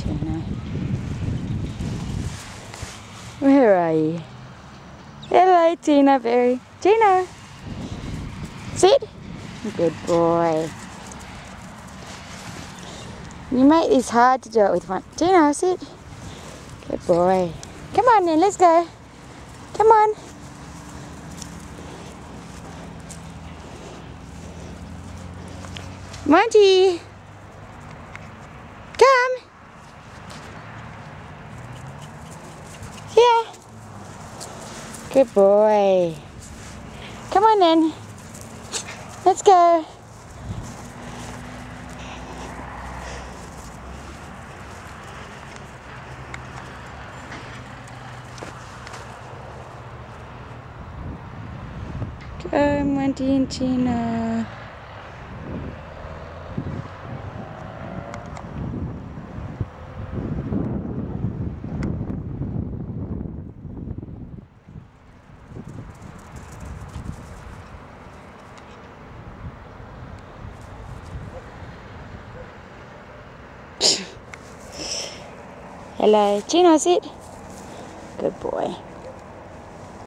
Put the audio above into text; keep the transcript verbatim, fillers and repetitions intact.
Chino. Where are you? Hello, Chino Berry. Chino! Sit! Good boy. You make this hard to do it with one. Chino, sit. Good boy. Come on then, let's go. Come on. Montie! Come! Here. Good boy. Come on then. Let's go. Go, Montie and Chino. Hello, Chino, sit. Good boy.